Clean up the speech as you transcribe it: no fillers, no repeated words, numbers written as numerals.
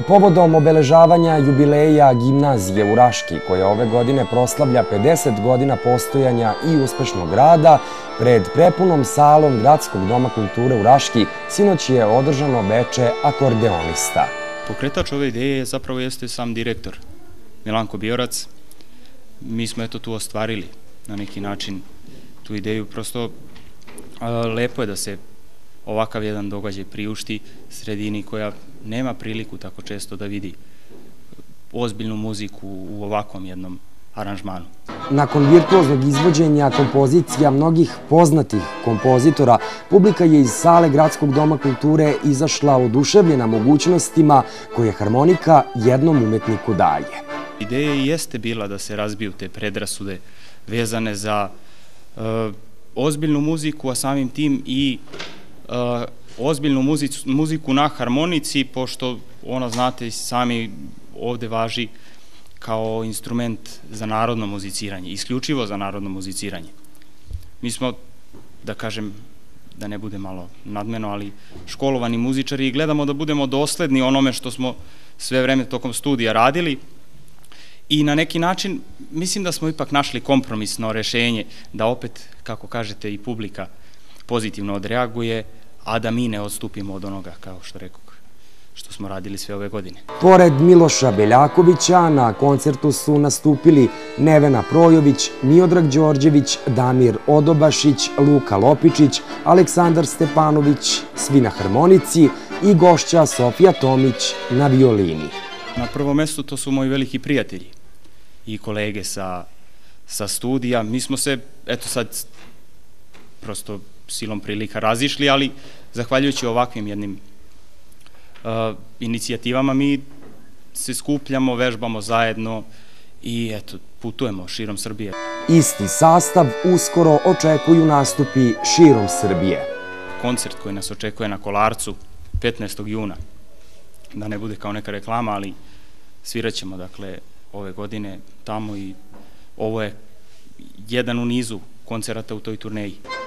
Povodom obeležavanja jubileja gimnazije u Raški, koja ove godine proslavlja 50 godina postojanja i uspešnog rada, pred prepunom salom Gradskog doma kulture u Raški sinoć je održano veče akordeonista. Pokretač ove ideje zapravo jeste sam direktor Milanko Biorac. Mi smo tu ostvarili na neki način tu ideju. Prosto lepo je da se ovakav jedan događaj priušti sredini koja nema priliku tako često da vidi ozbiljnu muziku u ovakvom jednom aranžmanu. Nakon virtuoznog izvođenja kompozicija mnogih poznatih kompozitora, publika je iz sale Gradskog doma kulture izašla oduševljena mogućnostima koje harmonika jednom umetniku daje. Ideja i jeste bila da se razbiju te predrasude vezane za ozbiljnu muziku, a samim tim i ozbiljnu muziku na harmonici, pošto ona, znate sami, ovde važi kao instrument za narodno muziciranje, isključivo za narodno muziciranje. Mi smo, da kažem, da ne bude malo nadmeno, ali školovani muzičari i gledamo da budemo dosledni onome što smo sve vreme tokom studija radili i na neki način mislim da smo ipak našli kompromisno rešenje da opet, kako kažete, i publika pozitivno odreaguje, a da mi ne odstupimo od onoga, kao što rekao, što smo radili sve ove godine. Pored Miloša Beljakovića, na koncertu su nastupili Nevena Projović, Miodrag Đorđević, Damir Odobašić, Luka Lopičić, Aleksandar Stepanović, svi na harmonici i gošća Sofija Tomić na violini. Na prvom mestu to su moji veliki prijatelji i kolege sa studija. Mi smo se, eto sad, prosto silom prilika razišli, ali zahvaljujući ovakvim jednim inicijativama mi se skupljamo, vežbamo zajedno i eto, putujemo širom Srbije. Isti sastav uskoro očekuju nastupi širom Srbije. Koncert koji nas očekuje na Kolarcu 15. juna, da ne bude kao neka reklama, ali svirat ćemo, dakle, ove godine tamo i ovo je jedan u nizu koncerata u toj turneji.